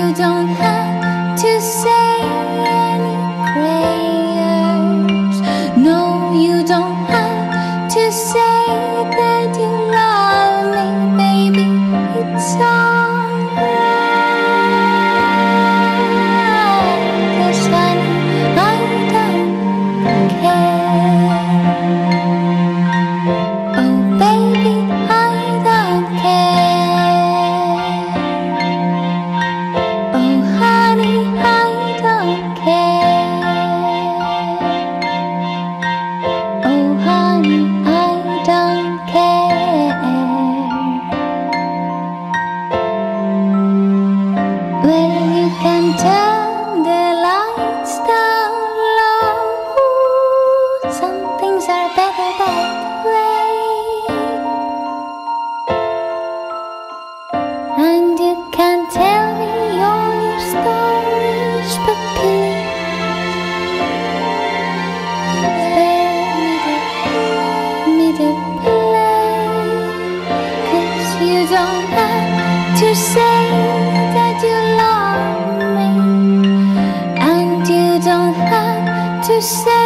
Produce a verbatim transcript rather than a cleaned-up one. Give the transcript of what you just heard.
you don't have to say any prayers. No, you don't have to say that you love me, baby. It's alright, 'cause honey, I don't care. Oh baby, I don't care. Oh honey, I don't care. Oh honey, I don't care. Well, you can turn the lights down low. Some things are better that way. And you can tell me all your stories, but please spare me the, me the play. 'Cause you don't have to say that you love me, and you don't have to say